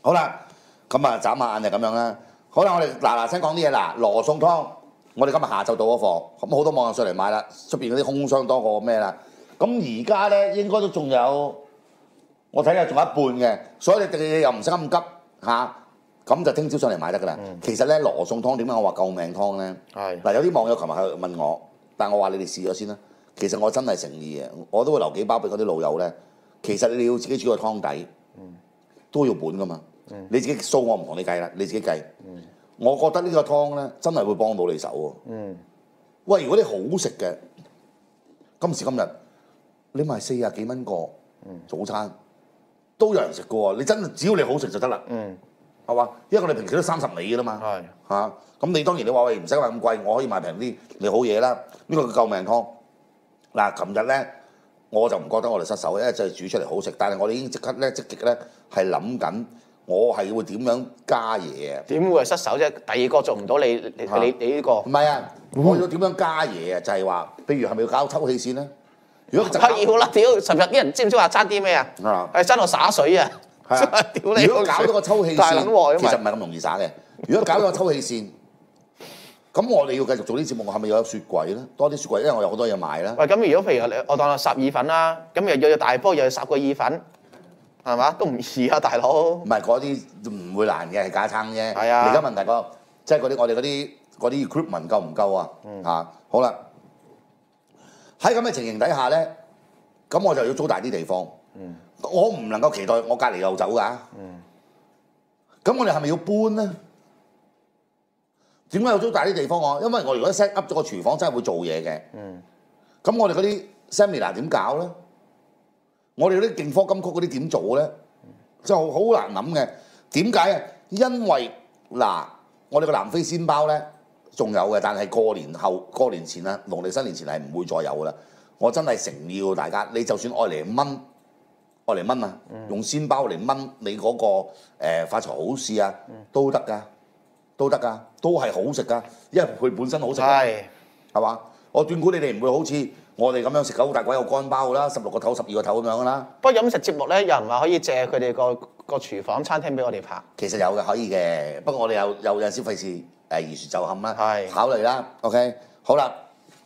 好啦，咁啊眨下眼就咁樣啦。好啦，我哋嗱聲講啲嘢啦。羅宋湯，我哋今日下晝到咗貨，咁好多網友上嚟買啦，出邊嗰啲空箱多過咩啦。咁而家咧應該都仲有，我睇下仲有一半嘅，所以你又唔使咁急嚇。咁就聽朝上嚟買得㗎啦。其實咧羅宋湯點解我話救命湯咧？係嗱，有啲網友琴日去問我，但我話你哋試咗先啦。其實我真係誠意嘅，我都會留幾包俾嗰啲老友咧。其實你要自己煮個湯底，都要本㗎嘛。你自己數我唔同你計啦，你自己計。我覺得呢個湯咧真係會幫到你手喎。喂，如果你好食嘅，今時今日你賣40幾蚊個早餐，都有人食嘅喎。你真係只要你好食就得啦。係嘛？因為我哋平時都30尾㗎啦嘛。係嚇。咁你當然你話喂唔使買咁貴，我可以買平啲，你好嘢啦。呢個叫救命湯。嗱，琴日咧我就唔覺得我哋失手，因為就係煮出嚟好食。但係我哋已經即刻咧積極咧係諗緊，我係會點樣加嘢啊？點會係失手啫？第二個做唔到你呢個？唔係啊，我要點樣加嘢啊？就係話，譬如係咪要搞抽氣扇咧？如果要啦，屌！尋日啲人知唔知話爭啲咩啊？係爭我灑水啊！屌你！如果搞到個抽氣扇，其實唔係咁容易灑嘅。如果搞到個抽氣扇，咁我哋要繼續做啲節目，係咪要有雪櫃咧？多啲雪櫃，因為我有好多嘢賣啦。喂，咁如果譬如我當烚意粉啦，咁又要大煲，又要烚個意粉，係嘛？都唔易啊，大佬。唔係嗰啲唔會難嘅，係架撐啫。係啊。而家問題個即係我哋嗰啲 equipment 夠唔夠啊？嚇，好啦。喺咁嘅情形底下咧，咁我就要租大啲地方。我唔能夠期待我隔離又走㗎。咁我哋係咪要搬咧？點解要租大啲地方啊？因為我如果 set up 咗個廚房真係會做嘢嘅。咁我哋嗰啲 seminar 點搞咧？我哋嗰啲勁科金曲嗰啲點做咧？真係好難諗嘅。點解啊？因為嗱，我哋個南非鮮包咧仲有嘅，但係過年前啊，農曆新年前係唔會再有㗎啦。我真係誠要大家，你就算愛嚟燜啊，用鮮包嚟燜你嗰個發財好市啊，都得㗎。都得㗎，都係好食㗎，因為佢本身好食，係嘛？我斷估你哋唔會好似我哋咁樣食9大鬼有乾包㗎啦，16個頭、12個頭咁樣㗎啦。不過飲食節目咧，有人話可以借佢哋個廚房餐廳俾我哋拍。其實有嘅，可以嘅，不過我哋有陣時費事宜殊就冚啦，考慮啦。OK， 好啦。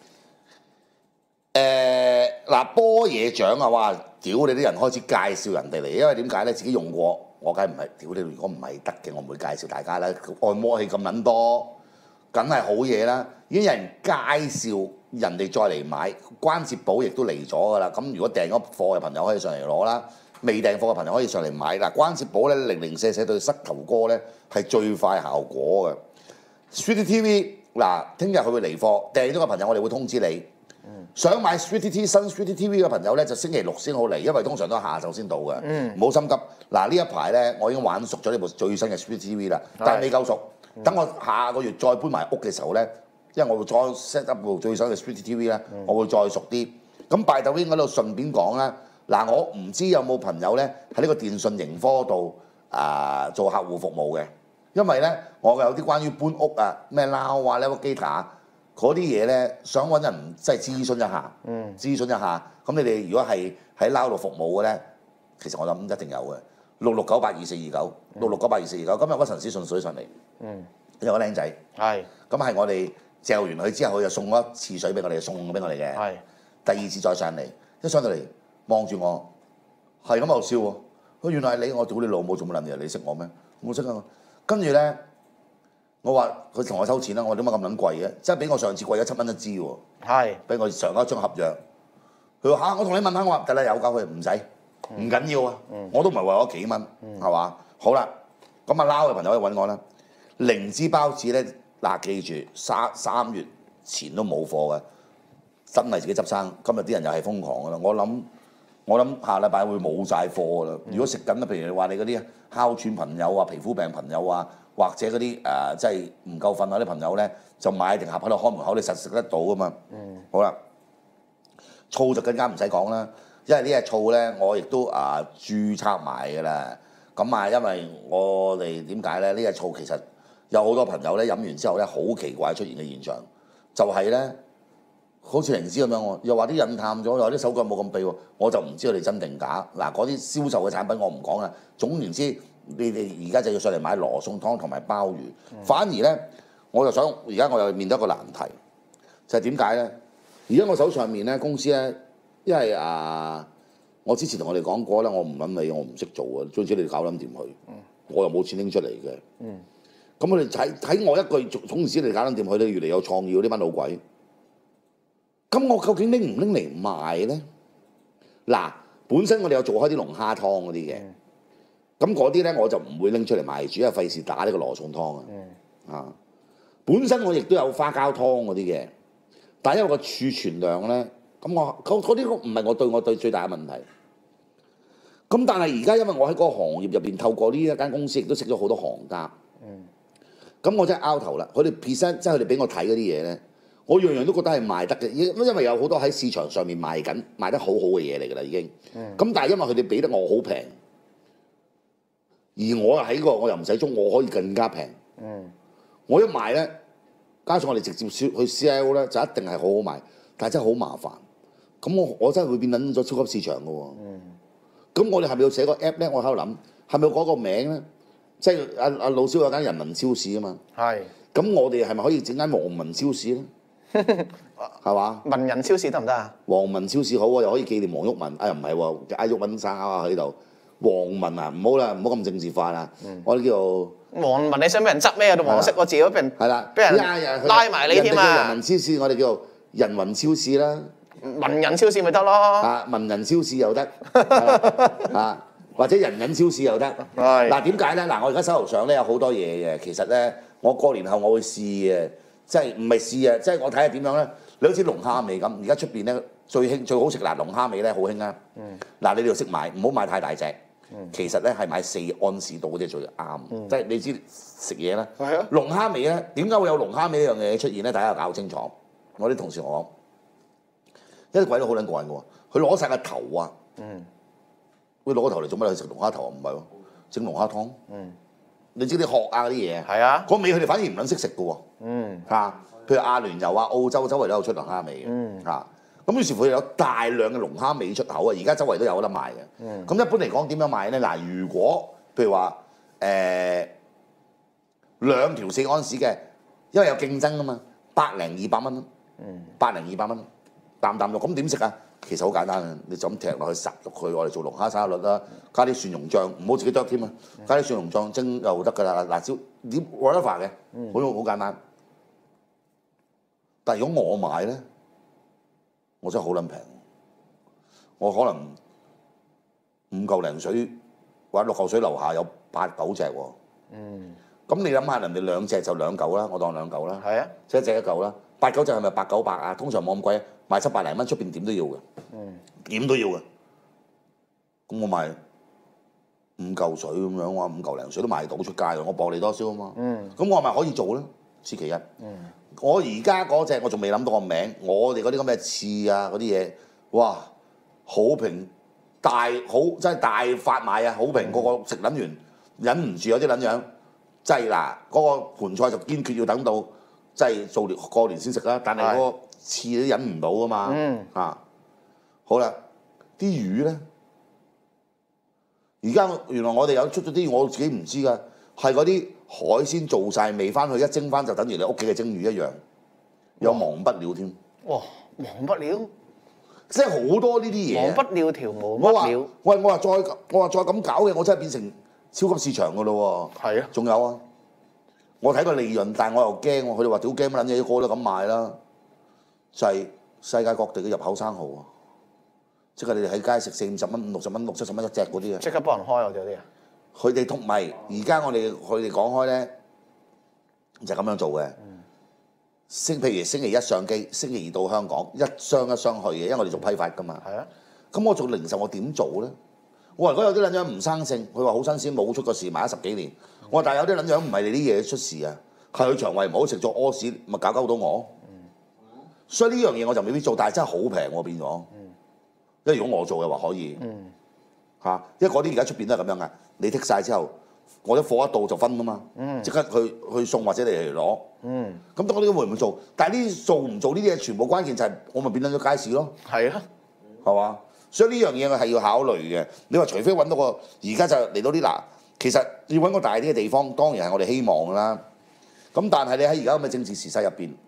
嗱，波野醬啊，哇！屌你啲人開始介紹人哋嚟，因為點解咧？自己用過。我梗係唔係屌你！如果唔係得嘅，我唔會介紹大家啦。按摩器咁撚多，梗係好嘢啦。已經有人介紹人哋再嚟買，關節寶亦都嚟咗㗎啦。咁如果訂咗貨嘅朋友可以上嚟攞啦，未訂貨嘅朋友可以上嚟買。嗱，關節寶咧零零舍舍對膝頭哥咧係最快效果嘅。Sweety TV 嗱，聽日佢會嚟貨，訂咗嘅朋友我哋會通知你。想買 Sweety TV 新 Sweety TV 嘅朋友咧，就星期6先好嚟，因為通常都係下晝先到嘅。唔好心急。嗱，呢一排咧，我已經玩熟咗呢部最新嘅 Sweety TV 啦，但係未夠熟。等我下個月再搬埋屋嘅時候咧，因為我會再 set up 部最新嘅 Sweety TV 咧，我會再熟啲。咁by the way嗰度順便講啦，嗱，我唔知有冇朋友咧喺呢個電訊盈科度做客戶服務嘅，因為咧我有啲關於搬屋啊、咩撈啊、Navigator嗰啲嘢咧，想揾人即係諮詢一下，諮詢一下。咁你哋如果係喺撈度服務嘅咧，其實我諗一定有嘅。66982429，66982429。今日嗰陳思順水上嚟，有個僆仔，咁係我哋嚼完佢之後，佢就送咗一次水俾我哋，送俾我哋嘅。第二次再上嚟，一上到嚟望住我，係咁喺度笑喎。佢原來係你，我屌你老母做乜撚嘢？你識我咩？我識啊。跟住咧。我話佢同我收錢啦，我點解咁撚貴嘅？即係比我上次貴咗7蚊一支喎。係，俾我上一張合約。佢話我同你問下，我話得啦，有交佢唔使，唔緊要啊。我都唔係為咗幾蚊，係嘛？好啦，咁撈嘅朋友可以揾我啦。靈芝包子咧，嗱記住3月前都冇貨嘅，真係自己執生。今日啲人又係瘋狂噶啦，我諗下禮拜會冇晒貨噶啦。如果食緊譬如話你嗰啲哮喘朋友啊、皮膚病朋友啊。或者嗰啲即係唔夠瞓嗰啲朋友咧，就買定盒喺度開門口，你實食得到噶嘛。好啦，醋就更加唔使講啦，因為呢隻醋咧，我亦都註冊埋㗎啦。咁因為我哋點解咧？呢隻醋其實有好多朋友咧飲完之後咧，好奇怪出現嘅現象，就係咧，好似靈芝咁樣喎，又話啲癮淡咗，又話啲手腳冇咁痹喎，我就唔知佢哋真定假。嗱，嗰啲銷售嘅產品我唔講啦。總言之， 你哋而家就要上嚟買羅宋湯同埋鮑魚。反而咧，我就想而家我又面對一個難題，就係點解咧？而家我手上面咧公司咧，因為我之前同我哋講過咧，我唔撚理，我唔識做啊，總之你哋搞撚掂佢，我又冇錢拎出嚟嘅。咁我哋睇我一句總之你搞撚掂佢，你越嚟有創意嗰啲班老鬼。咁我究竟拎唔拎嚟賣咧？嗱，本身我哋有做開啲龍蝦湯嗰啲嘅，咁嗰啲咧我就唔會拎出嚟賣住，因為費事打呢個羅宋湯啊。本身我亦都有花膠湯嗰啲嘅，但係因為個儲存量咧，咁我嗰啲唔係我對最大嘅問題。咁但係而家因為我喺嗰個行業入邊，透過呢一間公司亦都識咗好多行家。咁我真係拗頭啦！佢哋 present 即係佢哋俾我睇嗰啲嘢咧，我樣樣都覺得係賣得嘅，因為有好多喺市場上面賣得好好嘅嘢嚟㗎啦已經。咁但係因為佢哋俾得我好平，而我喺個我又唔使租，我可以更加平。我一賣咧，加上我哋直接去 CIO 咧，就一定係好好賣，但係真係好麻煩。咁我真係會變緊咗超級市場㗎喎。咁我哋係咪要寫個 app 咧？我喺度諗，係咪要改個名咧？即係阿老蕭有間人民超市啊嘛。係。咁我哋係咪可以整間黃文超市咧？係嘛？文人超市得唔得啊？黃文超市好喎，又可以紀念黃毓民。哎呀唔係喎，阿毓民生啊喺度。黃文啊，唔好啦，唔好咁政治化啦。我哋叫做黃文，你想俾人執咩？到黃色個字都俾人係啦，俾人拉埋你添啊！人民超市，我哋叫做人民超市啦。文人超市咪得咯？文人超市又得或者人人超市又得。嗱點解咧？嗱我而家手頭上咧有好多嘢嘅，其實咧我過年後我會試嘅，即係唔係試啊？即係我睇下點樣咧？你好似龍蝦味咁，而家出邊咧最好食嗱龍蝦味咧好興啊！嗱你哋要識買，唔好買太大隻。其實咧係買4安士度嗰啲最啱，即係你知食嘢咧。係啊。龍蝦味咧，點解會有龍蝦味呢樣嘢出現咧？大家搞清楚。我啲同事我講，一啲鬼佬好撚過癮嘅喎，佢攞晒個頭啊。佢攞個頭嚟做乜？去食龍蝦頭啊？唔係喎，整龍蝦湯。你知啲殼啊嗰啲嘢。係啊。嗰味佢哋反而唔撚識食嘅喎。譬如阿聯酋啊、澳洲周圍都有出龍蝦味嘅。咁於是乎有大量嘅龍蝦尾出口啊！而家周圍都有得賣嘅。咁一般嚟講點樣賣咧？嗱，如果譬如話2條4安士嘅，因為有競爭啊嘛，100-200蚊，100-200蚊，啖肉。咁點食啊？其實好簡單嘅，你就咁踢落去烚落去，我哋做龍蝦沙律啦，加啲蒜蓉醬，唔好自己剁添啊，加啲蒜蓉醬蒸就得㗎啦。辣椒點 whatever 嘅，好簡單。但係如果我買咧？我真係好撚平，我可能5嚿零水或者6嚿水樓下有8-9隻喎。咁你諗下，人哋2隻就2嚿啦，我當2嚿啦。係啊，即係1隻1嚿啦。8-9隻係咪8-900啊？通常冇咁貴，賣700零蚊，出邊點都要嘅。點都要嘅。咁我賣5嚿水咁樣，我話5嚿零水都賣到出街嘅，我薄利多銷啊嘛。咁我係咪可以做咧？此其一。我而家嗰隻我仲未諗到個名，我哋嗰啲咁嘅翅啊嗰啲嘢，哇，好評真係大發賣啊！好評個個食撚完，忍唔住有啲撚樣，即係嗱嗰個盤菜就堅決要等到即係做過年先食啦。但係嗰個翅都忍唔到啊嘛。好啦，啲魚咧，而家原來我哋有出咗啲我自己唔知㗎，係嗰啲。海鮮做晒未翻去，一蒸翻就等於你屋企嘅蒸魚一樣，有忘不了添。哇！忘不了，即係好多呢啲嘢。忘不了條忘不了。我話再咁搞嘅，我真係變成超級市場㗎咯喎。係啊。仲有啊，我睇個利潤，但係我又驚喎。佢哋話屌驚乜撚嘢，個個都咁賣啦。就係世界各地嘅入口生蠔啊！即係你哋喺街食40-50蚊、50蚊、60-70蚊一隻嗰啲啊！即刻幫人開我哋嗰啲啊！佢哋同埋而家佢哋講開咧，就咁樣做嘅。譬如星期一上機，星期二到香港，一箱去嘅，因為我哋做批發噶嘛。係啊。咁我做零售，我點做咧？我話如果有啲撚樣唔生性，佢話好新鮮，冇出過事，賣咗10幾年。我話但係有啲撚樣唔係你啲嘢出事啊，係佢腸胃唔好食咗屙屎，咪搞到我。所以呢樣嘢我就未必做，但係真係好平喎變咗。因為如果我做嘅話可以。因為嗰啲而家出邊都係咁樣嘅。你剔晒之後，我啲貨一到就分啊嘛，即刻去送或者你嚟攞。咁嗰啲會唔會做？但係呢啲做唔做呢啲嘢，全部關鍵就係我咪變咗街市咯。係啊，係嘛？所以呢樣嘢我係要考慮嘅。你話除非揾到個，而家就嚟到啲嗱， 其實要揾個大啲嘅地方，當然係我哋希望啦。咁但係你喺而家咁嘅政治時勢入邊，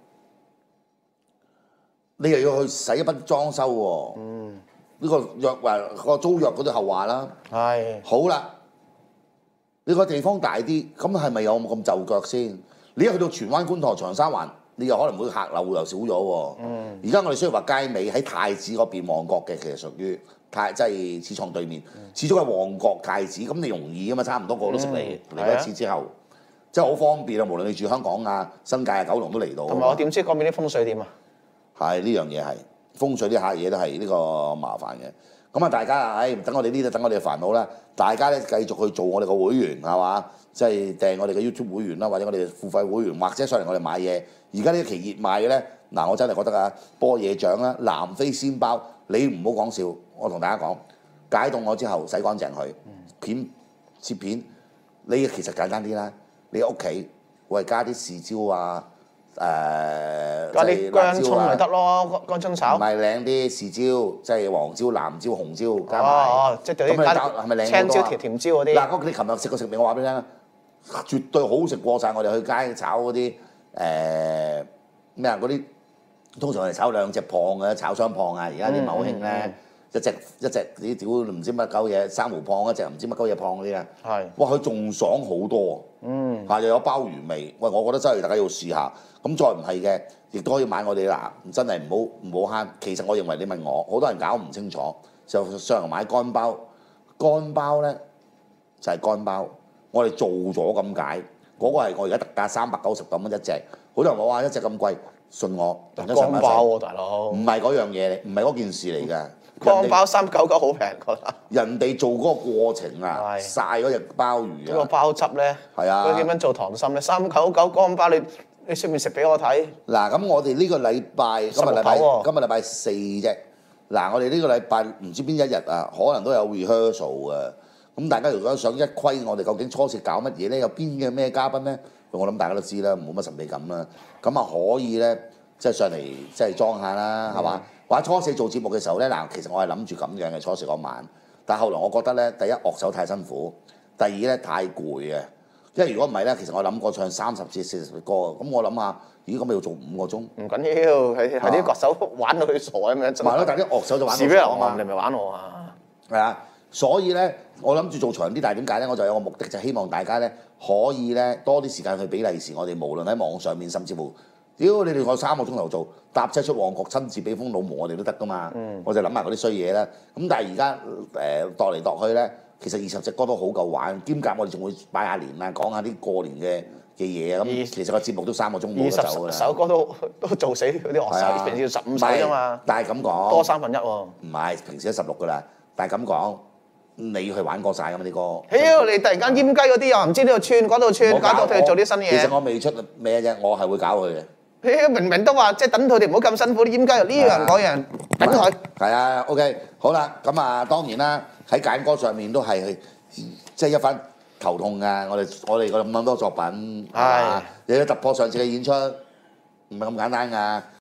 你又要去使一筆裝修喎。呢個約話個租約嗰啲後話啦。 係。 好啦，你個地方大啲，咁係咪有冇咁就腳先？你一去到荃灣、觀塘、長沙灣，你又可能會客流又少咗喎。而家我哋雖然話街尾喺太子嗰邊旺角嘅，其實屬於即係始創對面，始終係旺角太子，咁你容易啊嘛，差唔多個個都識嚟一次之後，即係好方便啊！無論你住香港啊、新界啊、九龍都嚟到。 同埋我點知嗰邊啲風水點啊？ 係呢樣嘢係風水呢下嘢都係呢個麻煩嘅。咁啊，大家啊，等我哋呢度等我哋嘅煩惱啦，大家咧繼續去做我哋個會員係嘛？即係訂我哋嘅 YouTube 會員啦，或者我哋付費會員，或者上嚟我哋買嘢。而家呢期熱賣嘅咧，嗱我真係覺得啊，波野醬啦、南非鮮包，你唔好講笑，我同大家講，解凍我之後洗乾淨佢，片切片，你其實簡單啲啦，你屋企會加啲豉椒啊。 加啲薑葱咪得咯，乾葱炒。 唔係靚啲豉椒，即係黃椒、藍椒、紅椒加埋。 即係啲係咪靚青椒、甜椒嗰啲。 嗱，你琴日食個食麵，我話俾你聽，絕對好食過晒我哋去街炒嗰啲咩啊嗰啲，通常係炒兩隻蚌嘅，炒雙蚌啊！而家啲咪好興咧，一隻啲屌唔知乜鳩嘢，珊瑚蚌一隻唔知乜鳩嘢蚌嗰啲啊。係。哇！佢仲爽好多。又有鮑魚味。喂，我覺得真係大家要試下。咁再唔係嘅，亦都可以買我哋啦。真係唔好慳。其實我認為你問我，好多人搞唔清楚，就上嚟買乾包。乾包咧就係乾包，我哋做咗咁解。嗰個係我而家特價399蚊一隻。好多人話哇一隻咁貴，信我。 乾包喎，大佬。唔係嗰樣嘢，唔係嗰件事嚟㗎。 乾包399好平，覺得。 人哋做嗰個過程啊，晒嗰隻鮑魚啊。 嗰個包汁咧。係啊。佢點樣做溏心咧？399乾包你出面食俾我睇。嗱， 咁我哋呢個禮拜今日禮拜4啫。嗱，我哋呢個禮拜唔知邊一日啊，可能都有 rehearsal 啊。咁大家如果想一窺我哋究竟初時搞乜嘢咧，有邊嘅咩嘉賓咧？我諗大家都知啦，冇乜神秘感啦。咁啊可以咧，即係上嚟即係裝下啦，係嘛？或者初4做節目嘅時候咧，嗱，其實我係諗住咁樣嘅初4嗰晚，但係後來我覺得咧，第一樂手太辛苦，第二咧太攰啊。因為如果唔係咧，其實我諗過唱30至40歌，咁我諗下，咦咁咪要做5個鐘？唔緊要，係啲樂手玩到佢傻咁樣。 係咯，但係啲樂手就玩到傻啊嘛。你咪玩我啊？係啊，所以咧，我諗住做長啲，但係點解咧？我就有個目的，就希望大家咧可以咧多啲時間去俾利是我哋，無論喺網上面，甚至乎，屌你哋我3個鐘頭做，搭車出旺角親自俾封老毛我哋都得噶嘛。我就諗埋嗰啲衰嘢啦。咁但係而家度嚟度去咧。其實20隻歌都好夠玩，兼夾我哋仲會拜下年啊，講下啲過年嘅嘢啊。咁其實個節目都3個鐘冇得走㗎啦。20首歌都做死嗰啲樂手，平時要15首啫嘛。但係咁講，多1/3喎。唔係，平時都16㗎啦。但係咁講，你去玩過晒㗎嘛啲歌。屌！你突然間閹雞嗰啲又唔知呢度串嗰度串，搞到佢做啲新嘢。其實我未出咩啫，我係會搞佢嘅。明明都話即係等佢哋唔好咁辛苦，啲閹雞又呢樣嗰樣，等佢。係啊 ，OK， 好啦，咁啊當然啦。喺揀歌上面都係即係一番頭痛㗎，我哋咁多作品，係嘛？又要突破上次嘅演出，唔係咁簡單㗎。